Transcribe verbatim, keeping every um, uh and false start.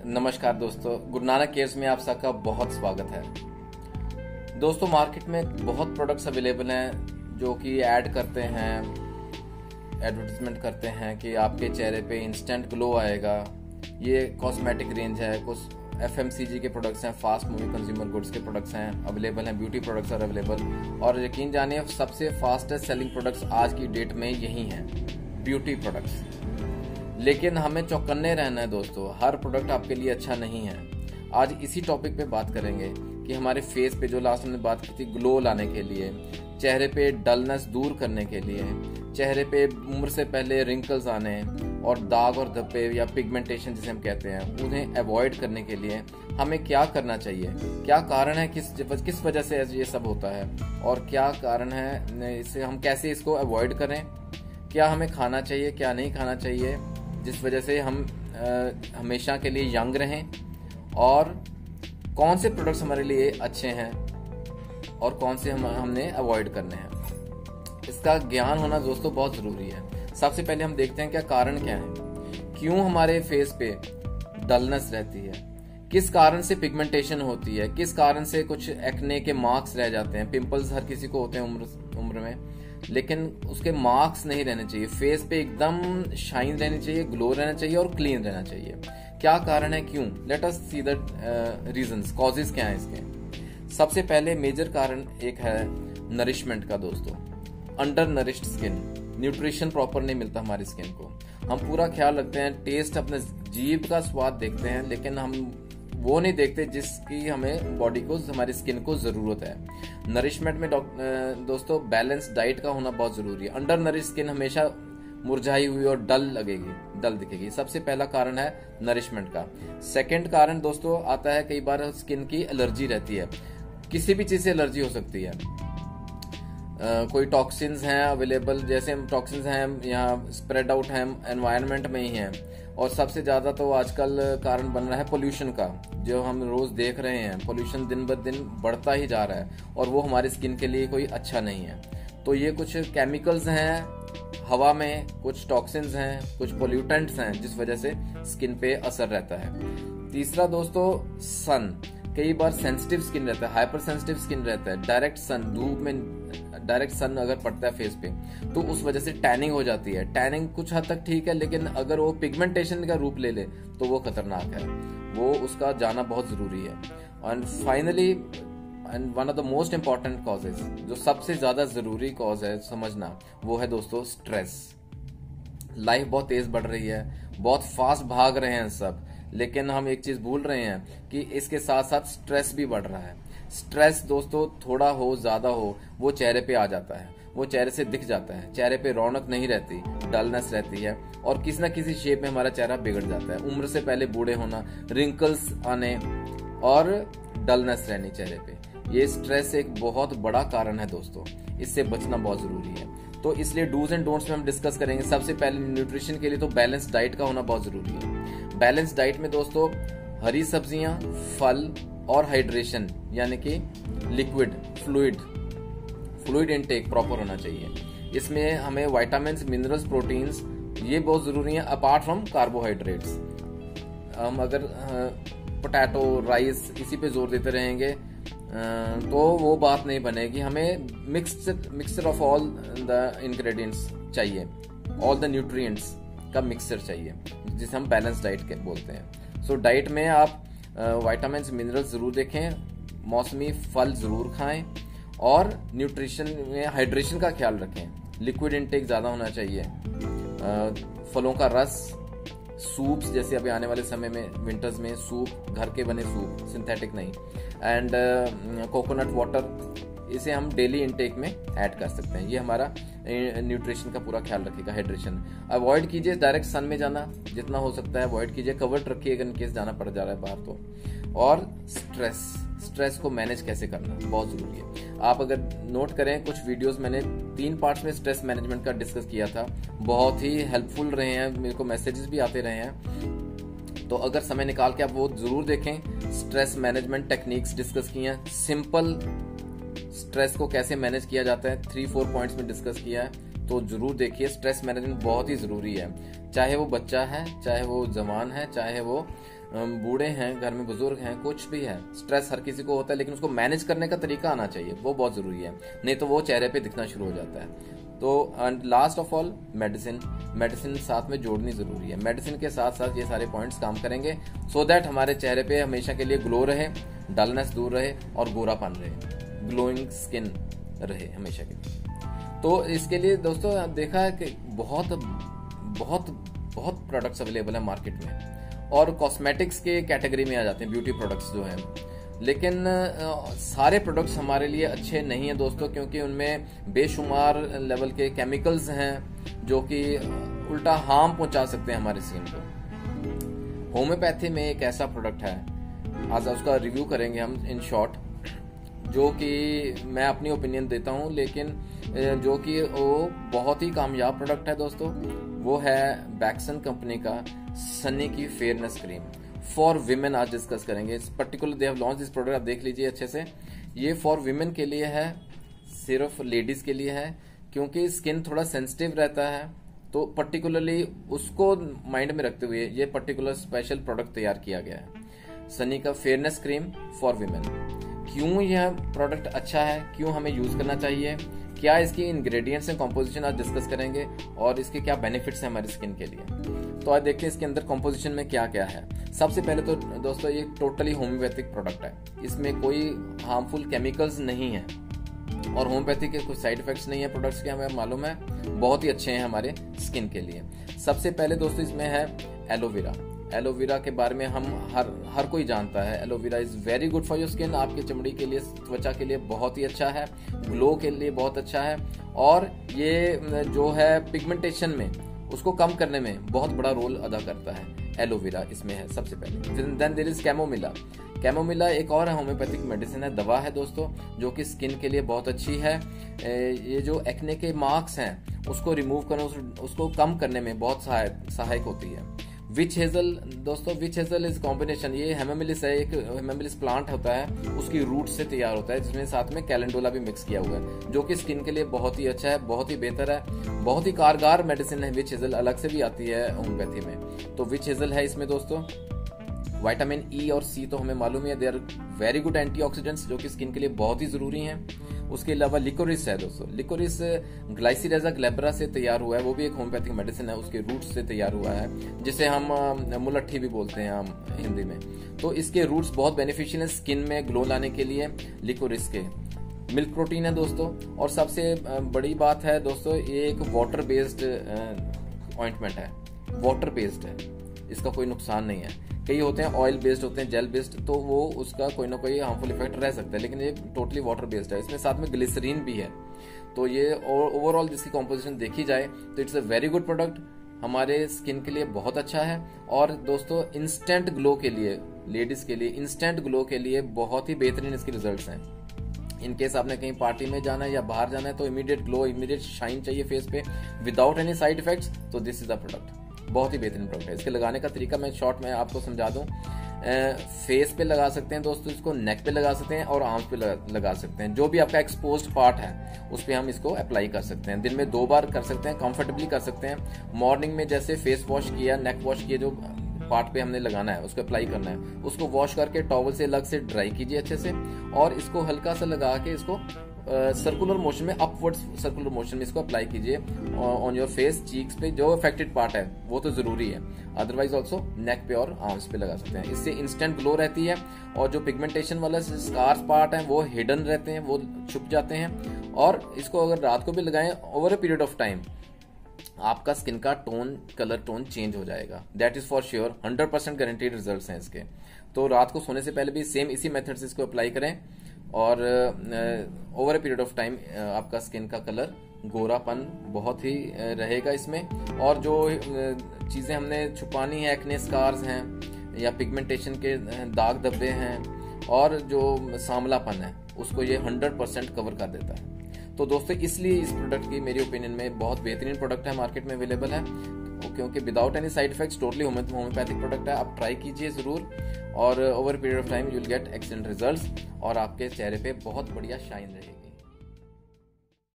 नमस्कार दोस्तों, गुरु नानक केयर्स में आप सबका बहुत स्वागत है। दोस्तों, मार्केट में बहुत प्रोडक्ट्स अवेलेबल हैं जो कि ऐड करते हैं, एडवर्टाइजमेंट करते हैं कि आपके चेहरे पे इंस्टेंट ग्लो आएगा। ये कॉस्मेटिक रेंज है, कुछ एफएमसीजी के प्रोडक्ट्स हैं, फास्ट मूविंग कंज्यूमर गुड्स के प्रोडक्ट्स हैं, अवेलेबल हैं, ब्यूटी प्रोडक्ट्स आर अवेलेबल। और यकीन जानिए, सबसे फास्टेस्ट सेलिंग प्रोडक्ट्स आज की डेट में यही हैं, ब्यूटी प्रोडक्ट्स। लेकिन हमें चौकन्ने रहना है दोस्तों, हर प्रोडक्ट आपके लिए अच्छा नहीं है। आज इसी टॉपिक पे बात करेंगे कि हमारे फेस पे, जो लास्ट हमने बात की थी, ग्लो लाने के लिए, चेहरे पे डलनेस दूर करने के लिए, चेहरे पे उम्र से पहले रिंकल्स आने और दाग और धब्बे या पिगमेंटेशन जिसे हम कहते हैं, उन्हें अवॉइड करने के लिए हमें क्या करना चाहिए, क्या कारण है, किस किस वजह से ये सब होता है और क्या कारण है, इससे हम कैसे इसको अवॉइड करें, क्या हमें खाना चाहिए, क्या नहीं खाना चाहिए, जिस वजह से हम आ, हमेशा के लिए यंग रहें, और कौन से प्रोडक्ट्स हमारे लिए अच्छे हैं और कौन से हम हमने अवॉइड करने हैं। इसका ज्ञान होना दोस्तों बहुत जरूरी है। सबसे पहले हम देखते हैं क्या कारण क्या है, क्यों हमारे फेस पे डलनेस रहती है, किस कारण से पिगमेंटेशन होती है, किस कारण से कुछ एक्ने के मार्क्स रह जाते हैं। पिंपल्स हर किसी को होते हैं उम्र उम्र में, लेकिन उसके मार्क्स नहीं रहने चाहिए। फेस पे एकदम शाइन रहनी चाहिए, ग्लो रहना चाहिए और क्लीन रहना चाहिए। क्या कारण है, क्यों? Let us see the reasons, causes क्या है इसके। सबसे पहले मेजर कारण एक है नरिशमेंट का दोस्तों। Under nourished skin, nutrition proper नहीं मिलता हमारी स्किन को। हम पूरा ख्याल रखते हैं, टेस्ट अपने जीभ का स्वाद देखते हैं, लेकिन हम वो नहीं देखते जिसकी हमें बॉडी को, हमारी स्किन को जरूरत है। नरिशमेंट में दोस्तों बैलेंस डाइट का होना बहुत जरूरी है। अंडर नरिश स्किन हमेशा मुरझाई हुई और डल लगेगी, डल दिखेगी। सबसे पहला कारण है नरिशमेंट का। सेकंड कारण दोस्तों आता है, कई बार स्किन की एलर्जी रहती है, किसी भी चीज से एलर्जी हो सकती है। Uh, कोई टॉक्सिन्स हैं अवेलेबल, जैसे टॉक्सिन्स हैं यहाँ स्प्रेड आउट हैं, एनवायरनमेंट में ही हैं। और सबसे ज्यादा तो आजकल कारण बन रहा है पोल्यूशन का, जो हम रोज देख रहे हैं। पोल्यूशन दिन ब दिन बढ़ता ही जा रहा है और वो हमारी स्किन के लिए कोई अच्छा नहीं है। तो ये कुछ केमिकल्स हैं हवा में, कुछ टॉक्सिन्स हैं, कुछ पोल्यूटेंट्स हैं, जिस वजह से स्किन पे असर रहता है। तीसरा दोस्तों सन, कई बार सेंसिटिव स्किन रहता है, हाइपर सेंसिटिव स्किन रहता है। डायरेक्ट सन, धूप में डायरेक्ट सन अगर पड़ता है फेस पे, तो उस वजह से टैनिंग हो जाती है। टैनिंग कुछ हद तक ठीक है, लेकिन अगर वो पिगमेंटेशन का रूप ले ले तो वो खतरनाक है, वो उसका जाना बहुत जरूरी है। And finally, and one of the most important causes, जो सबसे ज्यादा जरूरी कॉज है समझना, वो है दोस्तों स्ट्रेस। लाइफ बहुत तेज बढ़ रही है, बहुत फास्ट भाग रहे हैं सब, लेकिन हम एक चीज भूल रहे हैं कि इसके साथ साथ स्ट्रेस भी बढ़ रहा है। स्ट्रेस दोस्तों थोड़ा हो, ज्यादा हो, वो चेहरे पे आ जाता है, वो चेहरे से दिख जाता है। चेहरे पे रौनक नहीं रहती, डलनेस रहती है, और किसी ना किसी शेप में हमारा चेहरा बिगड़ जाता है। उम्र से पहले बूढ़े होना, रिंकल्स आने और डलनेस रहनी चेहरे पे, ये स्ट्रेस एक बहुत बड़ा कारण है दोस्तों। इससे बचना बहुत जरूरी है। तो इसलिए डूज एंड डोंट्स में हम डिस्कस करेंगे। सबसे पहले न्यूट्रिशन के लिए तो बैलेंस डाइट का होना बहुत जरूरी है। बैलेंस डाइट में दोस्तों हरी सब्जियां, फल और हाइड्रेशन, यानी कि liquid fluid fluid intake proper होना चाहिए। इसमें हमें विटामिन्स, मिनरल्स, प्रोटीन्स, ये बहुत जरूरी है, अपार्ट फ्रॉम कार्बोहाइड्रेट्स। हम अगर पोटैटो, राइस इसी पे जोर देते रहेंगे तो वो बात नहीं बनेगी। हमें mixture mixture of all the ingredients चाहिए, ऑल द न्यूट्रिएंट्स का मिक्सचर चाहिए, जिसे हम बैलेंस डाइट बोलते हैं। सो so, डाइट में आप विटामिन्स, मिनरल्स जरूर देखें, मौसमी फल जरूर खाएं, और न्यूट्रिशन में हाइड्रेशन का ख्याल रखें। लिक्विड इनटेक ज्यादा होना चाहिए। फलों का रस, सूप्स, जैसे अभी आने वाले समय में विंटर्स में सूप, घर के बने सूप, सिंथेटिक नहीं, एंड कोकोनट वाटर, इसे हम डेली इनटेक में ऐड कर सकते हैं। ये हमारा न्यूट्रिशन का पूरा ख्याल रखेगा। हाइड्रेशन अवॉइड कीजिए, डायरेक्ट सन में जाना जितना हो सकता है अवॉइड कीजिए, कवर्ड रखिएगा इन केस जाना पड़ जा रहा है बाहर तो। और स्ट्रेस, स्ट्रेस को मैनेज कैसे करना बहुत जरूरी है। आप अगर नोट करें, कुछ वीडियोस मैंने तीन पार्ट्स में स्ट्रेस मैनेजमेंट का डिस्कस किया था, बहुत ही हेल्पफुल रहे हैं, मेरे को मैसेजेस भी आते रहे हैं। तो अगर समय निकाल के आप वो जरूर देखें। स्ट्रेस मैनेजमेंट टेक्निक्स डिस्कस की हैं, सिंपल स्ट्रेस को कैसे मैनेज किया जाता है, थ्री फोर पॉइंट्स में डिस्कस किया है, तो जरूर देखिए। स्ट्रेस मैनेजमेंट बहुत ही जरूरी है, चाहे वो बच्चा है, चाहे वो जवान है, चाहे वो बूढ़े हैं, घर में बुजुर्ग हैं, कुछ भी है, स्ट्रेस हर किसी को होता है, लेकिन उसको मैनेज करने का तरीका आना चाहिए, वो बहुत जरूरी है, नहीं तो वो चेहरे पे दिखना शुरू हो जाता है। तो and last of all medicine, medicine साथ में जोड़नी जरूरी है। मेडिसिन के साथ साथ ये सारे पॉइंट्स काम करेंगे सो दैट हमारे चेहरे पे हमेशा के लिए ग्लो रहे, डलनेस दूर रहे और गोरापन रहे, ग्लोइंग स्किन रहे हमेशा के लिए। तो इसके लिए दोस्तों देखा है कि बहुत बहुत बहुत प्रोडक्ट्स अवेलेबल है मार्केट में, और कॉस्मेटिक्स के कैटेगरी में आ जाते हैं ब्यूटी प्रोडक्ट्स जो हैं, लेकिन सारे प्रोडक्ट्स हमारे लिए अच्छे नहीं हैं दोस्तों, क्योंकि उनमें बेशुमार लेवल के केमिकल्स हैं जो कि उल्टा हार्म पहुंचा सकते हैं हमारे स्किन को। होम्योपैथी में एक ऐसा प्रोडक्ट है, आज उसका रिव्यू करेंगे हम इन शॉर्ट, जो कि मैं अपनी ओपिनियन देता हूं, लेकिन जो कि वो बहुत ही कामयाब प्रोडक्ट है दोस्तों। वो है बैक्सन कंपनी का सनी की फेयरनेस क्रीम फॉर विमेन। आज डिस्कस करेंगे इस particular, they have launch this product, आप देख लीजिए अच्छे से। ये फॉर विमेन के लिए है, सिर्फ लेडीज के लिए है, क्योंकि स्किन थोड़ा सेंसिटिव रहता है, तो पर्टिकुलरली उसको माइंड में रखते हुए ये पर्टिकुलर स्पेशल प्रोडक्ट तैयार किया गया है, सनी का फेयरनेस क्रीम फॉर विमेन। क्यों यह प्रोडक्ट अच्छा है, क्यों हमें यूज करना चाहिए, क्या इसकी इंग्रेडिएंट्स एंड कॉम्पोजिशन आज डिस्कस करेंगे, और इसके क्या बेनिफिट्स हैं हमारी स्किन के लिए। तो आज देखते हैं इसके अंदर कॉम्पोजिशन में क्या क्या है। सबसे पहले तो दोस्तों ये टोटली होम्योपैथिक प्रोडक्ट है, इसमें कोई हार्मफुल केमिकल्स नहीं है, और होम्योपैथी के कुछ साइड इफेक्ट्स नहीं है प्रोडक्ट्स के, हमें मालूम है, बहुत ही अच्छे हैं हमारे स्किन के लिए। सबसे पहले दोस्तों इसमें है एलोवेरा। एलोवेरा के बारे में हम हर हर कोई जानता है, aloe vera is very good for your skin, आपकी चमड़ी के लिए, त्वचा के लिए बहुत ही अच्छा है, ग्लो के लिए बहुत अच्छा है, और ये जो है पिगमेंटेशन में उसको कम करने में बहुत बड़ा रोल अदा करता है। एलोवेरा इसमें है सबसे पहले। Then there is chamomilla. Chamomilla एक और होम्योपैथिक मेडिसिन है, दवा है दोस्तों, जो कि स्किन के लिए बहुत अच्छी है। ये जो एक्ने के मार्क्स हैं उसको रिमूव करने, उसको कम करने में बहुत सहायक होती है। विच हेजल दोस्तों, विच हेजल इज कॉम्बिनेशन, ये हेमामिलिस है, एक हेमामिलिस प्लांट होता है, उसकी रूट से तैयार होता है, जिसमें साथ में कैलेंडोला भी मिक्स किया हुआ है, जो कि स्किन के लिए बहुत ही अच्छा है, बहुत ही बेहतर है, बहुत ही कारगर मेडिसिन है। विच हेजल अलग से भी आती है होम्योपैथी में, तो विच हेजल है इसमें दोस्तों। विटामिन ई और सी तो हमें मालूम है, they are very good antioxidants, जो कि स्किन के लिए बहुत ही जरूरी हैं। उसके अलावा लिकोरिस है दोस्तों, लिकोरिस ग्लाइसिरेजा ग्लैब्रा से तैयार हुआ है, वो भी एक होम्योपैथिक मेडिसिन है, उसके रूट्स से तैयार हुआ है, जिसे हम मुलट्ठी भी बोलते हैं हम हिंदी में। तो इसके रूट्स बहुत बेनिफिशियल है स्किन में ग्लो लाने के लिए लिकोरिस के। मिल्क प्रोटीन है दोस्तों, और सबसे बड़ी बात है दोस्तों, ये एक वाटर बेस्ड ऑइंटमेंट है, वाटर बेस्ड है, इसका कोई नुकसान नहीं है। कई होते हैं ऑयल बेस्ड होते हैं, जेल बेस्ड, तो वो उसका कोई ना कोई हार्मफुल इफेक्ट रह सकता है, लेकिन ये टोटली वाटर बेस्ड है। इसमें साथ में ग्लिसरीन भी है, तो ये ओवरऑल जिसकी कॉम्पोजिशन देखी जाए तो it's a very good product, हमारे स्किन के लिए बहुत अच्छा है। और दोस्तों इंस्टेंट ग्लो के लिए, लेडीज के लिए इंस्टेंट ग्लो के लिए बहुत ही बेहतरीन इसके रिजल्ट्स हैं। इन केस आपने कहीं पार्टी में जाना है या बाहर जाना है, तो इमीडिएट ग्लो, इमीडिएट शाइन चाहिए फेस पे विदाउट एनी साइड इफेक्ट्स, तो दिस इज द प्रोडक्ट, बहुत ही बेहतरीन प्रोडक्ट है। इसके लगाने का तरीका मैं शॉर्ट में आपको समझा दूं। फेस पे लगा सकते हैं दोस्तों इसको, नेक पे लगा सकते हैं और आर्म्स पे लगा, लगा सकते हैं, जो भी आपका एक्सपोज्ड पार्ट है उस पे हम इसको अप्लाई कर सकते हैं। दिन में दो बार कर सकते हैं, कंफर्टेबली कर सकते हैं। मॉर्निंग में जैसे फेस वॉश किया, नेक वॉश किया, जो पार्ट पे हमने लगाना है उसको अप्लाई करना है, उसको वॉश करके टॉवल से अलग से ड्राई कीजिए अच्छे से, और इसको हल्का सा लगा के इसको सर्कुलर uh, मोशन में, अपवर्ड सर्कुलर मोशन में इसको अप्लाई कीजिए ऑन योर फेस, चीक्स पे, जो अफेक्टेड पार्ट है वो तो जरूरी है, अदरवाइज ऑल्सो नेक पे और आर्म्स पे लगा सकते हैं। इससे इंस्टेंट ग्लो रहती है, और जो पिगमेंटेशन वाला स्कार्स पार्ट है वो हिडन रहते हैं, वो छुप जाते हैं। और इसको अगर रात को भी लगाएं over a period of time, आपका स्किन का टोन, कलर टोन चेंज हो जाएगा, that is for sure, hundred percent guaranteed results हैं इसके। तो रात को सोने से पहले भी सेम इसी मेथड से इसको अप्लाई करें, और over a period of time आपका स्किन का कलर, गोरापन बहुत ही uh, रहेगा इसमें। और जो uh, चीजें हमने छुपानी है, एक्ने स्कार्स हैं या पिगमेंटेशन के दाग धब्बे हैं और जो सांवलापन है, उसको ये हंड्रेड परसेंट कवर कर देता है। तो दोस्तों इसलिए इस प्रोडक्ट की मेरी ओपिनियन में बहुत बेहतरीन प्रोडक्ट है, मार्केट में अवेलेबल है, क्योंकि without any side effects, totally homeopathic product है। आप ट्राई कीजिए जरूर, और over period of time you will get excellent results, और आपके चेहरे पे बहुत बढ़िया शाइन रहेगी।